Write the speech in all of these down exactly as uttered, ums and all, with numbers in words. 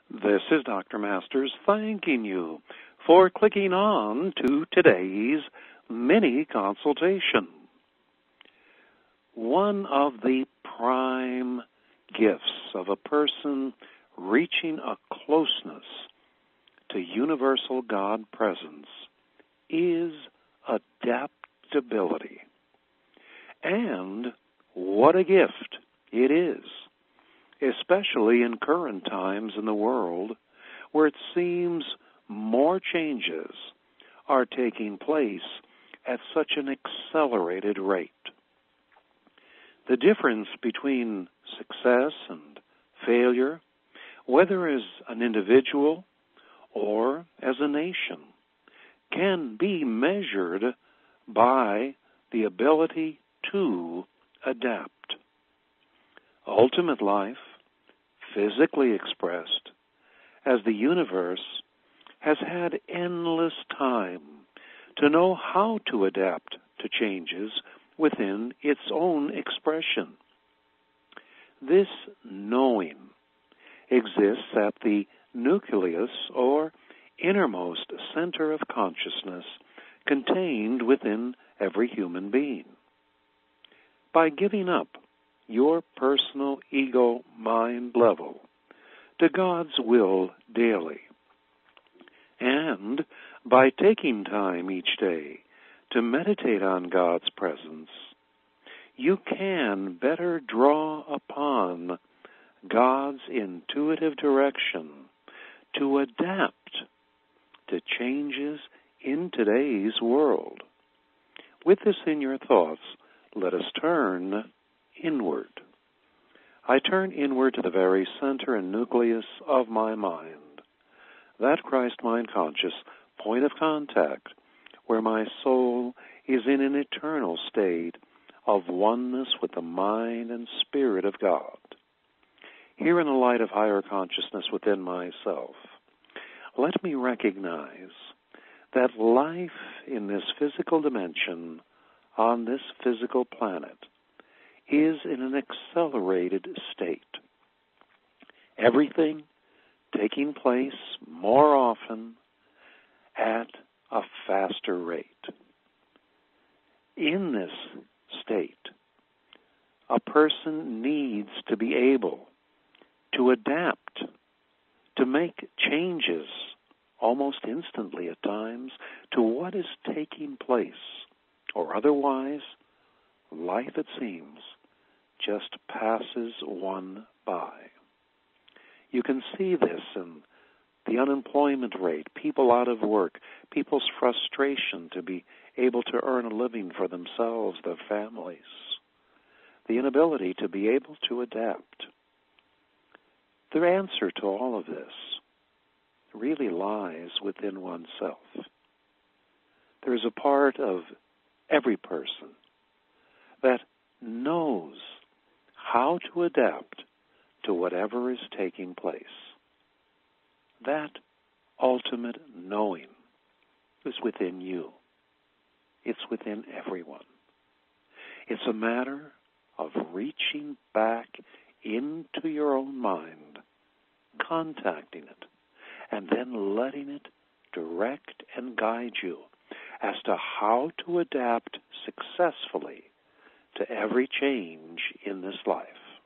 This is Doctor Masters thanking you for clicking on to today's mini consultation. One of the prime gifts of a person reaching a closeness to universal God presence is adaptability. And what a gift it is, especially in current times in the world where it seems more changes are taking place at such an accelerated rate. The difference between success and failure, whether as an individual or as a nation, can be measured by the ability to adapt. Ultimate life, physically expressed, as the universe has had endless time to know how to adapt to changes within its own expression. This knowing exists at the nucleus or innermost center of consciousness contained within every human being. By giving up your personal ego mind level to God's will daily, and by taking time each day to meditate on God's presence, you can better draw upon God's intuitive direction to adapt to changes in today's world. With this in your thoughts, let us turn inward. I turn inward to the very center and nucleus of my mind, that Christ mind conscious point of contact where my soul is in an eternal state of oneness with the mind and spirit of God. Here in the light of higher consciousness within myself, let me recognize that life in this physical dimension on this physical planet is in an accelerated state. Everything taking place more often at a faster rate. In this state, a person needs to be able to adapt, to make changes almost instantly at times to what is taking place, or otherwise, life, it seems, just passes one by. You can see this in the unemployment rate, people out of work, people's frustration to be able to earn a living for themselves, their families, the inability to be able to adapt. The answer to all of this really lies within oneself. There is a part of every person that knows how to adapt to whatever is taking place. That ultimate knowing is within you. It's within everyone. It's a matter of reaching back into your own mind, contacting it, and then letting it direct and guide you as to how to adapt successfully to every change in this life.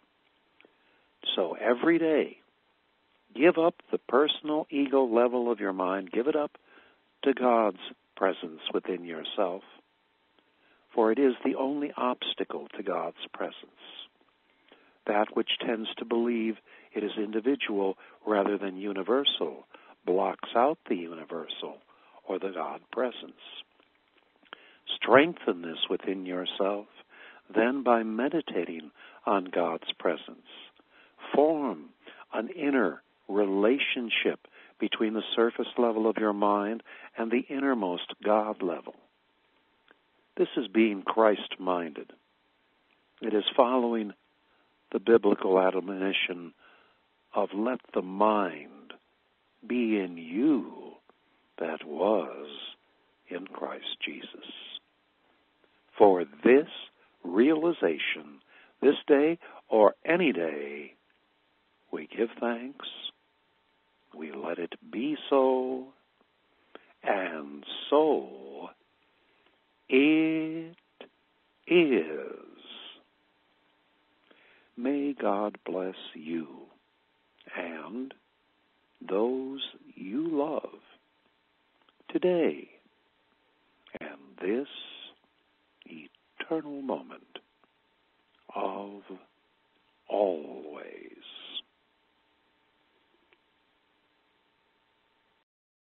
So every day, give up the personal ego level of your mind, give it up to God's presence within yourself, for it is the only obstacle to God's presence. That which tends to believe it is individual rather than universal blocks out the universal or the God presence. Strengthen this within yourself, then by meditating on God's presence. Form an inner relationship between the surface level of your mind and the innermost God level. This is being Christ-minded. It is following the biblical admonition of let the mind be in you that was in Christ Jesus. For this realization, this day or any day, we give thanks We let it be so, and so it is. May God bless you and those you love today and this eternal moment.